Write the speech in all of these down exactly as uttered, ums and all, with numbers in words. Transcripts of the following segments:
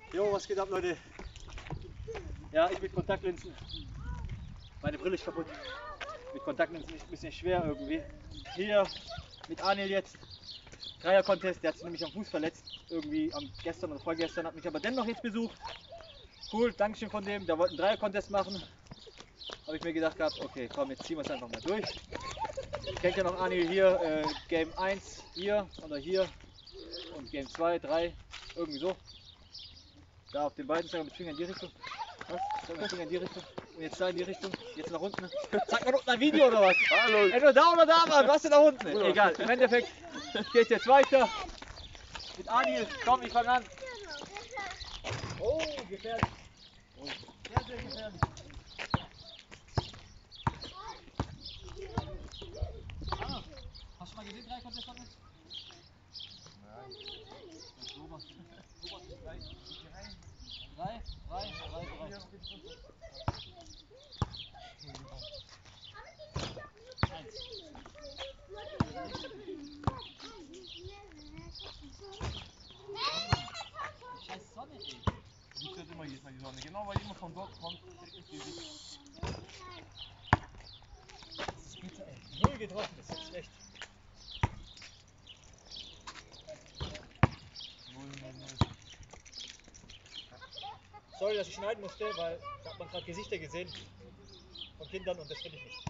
Jo, was geht ab, Leute? Ja, ich mit Kontaktlinsen. Meine Brille ist kaputt. Mit Kontaktlinsen ist ein bisschen schwer irgendwie. Hier mit Anil jetzt. Dreier-Contest, der hat sich nämlich am Fuß verletzt. Irgendwie am gestern oder vorgestern, hat mich aber dennoch jetzt besucht. Cool, Dankeschön von dem. Der wollte einen Dreier-Contest machen. Habe ich mir gedacht gehabt, okay, komm, jetzt ziehen wir es einfach mal durch. Ich kennt ja noch Anil hier, äh, Game eins hier oder hier und Game zwei, drei, irgendwie so. Da auf den beiden, zeigen wir mit Finger in die Richtung. Was? Zeigen mit Finger in die Richtung. Und jetzt da in die Richtung. Jetzt nach unten. Zeig mal unten ein Video oder was? Hallo. Entweder da oder da, Mann. Was denn da unten? Egal. Im Endeffekt geht jetzt weiter. Mit Anil. Komm, ich fange an. Oh, gefährlich. Oh. Sehr, sehr gefährlich. Ah, hast du mal gesehen, drei Contest von uns? Nein. Beobachten. Beobachten gleich. Drei, drei, drei, drei. Eins. Scheiß Sonne, ey. Die wird immer jedes Mal die Sonne. Genau, weil die immer von dort kommt, direkt ins Gesicht. Das ist bitter, ey. Null getroffen, das ist schlecht. Null, null, null. Sorry, dass ich schneiden musste, weil da hat man gerade Gesichter gesehen von Kindern und das will ich nicht.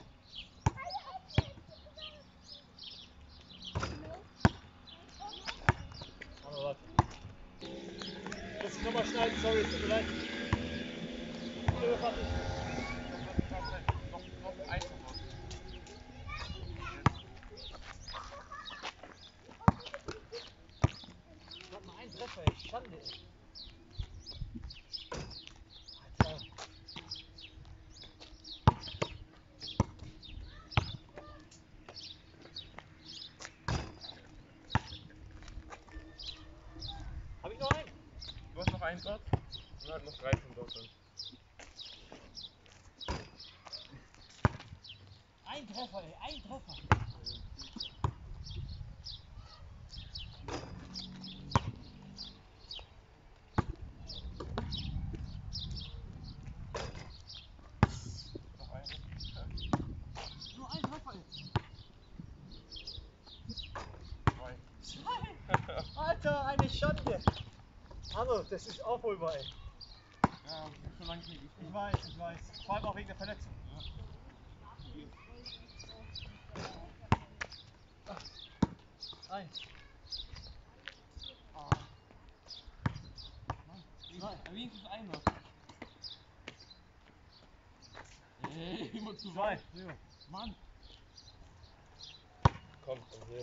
Aber warte. Muss ich nochmal schneiden, sorry, es tut mir leid. Fertig. Noch, noch eins noch. Ich hab mal einen Treffer, ey. Schande, ey. Alter. Hab ich noch einen? Du hast noch einen dort und halt noch drei von dort dann. Ein Treffer, ey. Ein Treffer. Noch einen. Nur ein Treffer, ey. Zwei. Zwei? Alter, eine Schande. Hallo, das ist aufholbar, ey. Ja, ich hab schon lange nicht gespielt. Ich weiß, ich weiß. Vor allem auch wegen der Verletzung. Ja. Eins. Oh. Mann. Zwei. Wenigstens einer. Ey, immer zu Zwei. weit. Ja. Mann. Komm, komm hier.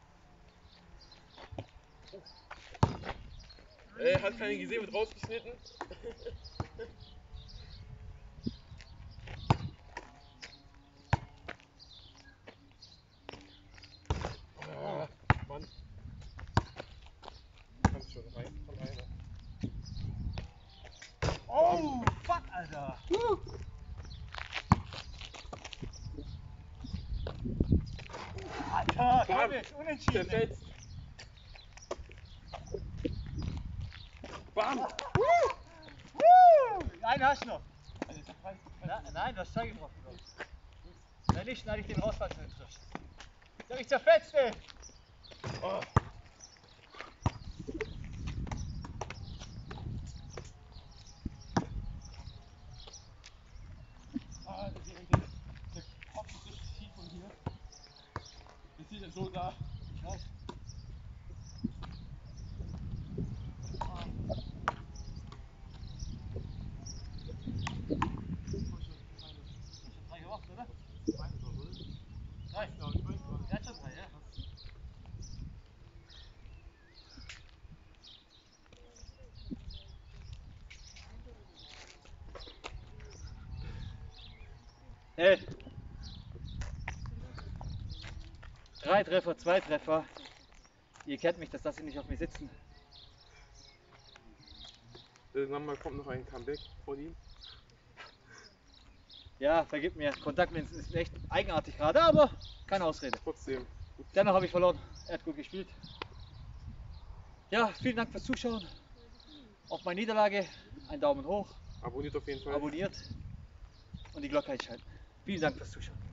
Ey, hat keiner gesehen, wird rausgeschnitten. Ah, Mann. Kannst schon rein, von einer. Oh, fuck, Alter. Uh. Alter, Bam. komm jetzt, unentschieden. Zerfetzt. Bam! Uh. Uh. Einen hast du noch. Alter, zerfetzt. Na, nein, du hast zwei getroffen. Glaub ich. Wenn nicht, schneide ich den raus, falls du den triffst. Ich hab mich zerfetzt, ey. Oh. Ah, der, der, der Kopf ist richtig tief von hier. Jetzt ist er so da. Ich weiß. Ah. Du hast schon drei gemacht, oder? Drei. Der hat schon drei, ja. Hey. Drei Treffer, zwei Treffer. Ihr kennt mich, das lasst ihr nicht auf mir sitzen. Irgendwann mal kommt noch ein Comeback von ihm. Ja, vergib mir. Kontaktlinsen ist echt eigenartig gerade, aber keine Ausrede. Trotzdem. Dennoch habe ich verloren. Er hat gut gespielt. Ja, vielen Dank fürs Zuschauen. auf meine Niederlage, einen Daumen hoch, Abonniert auf jeden Fall. abonniert und die Glocke einschalten. Vielen Dank fürs Zuschauen.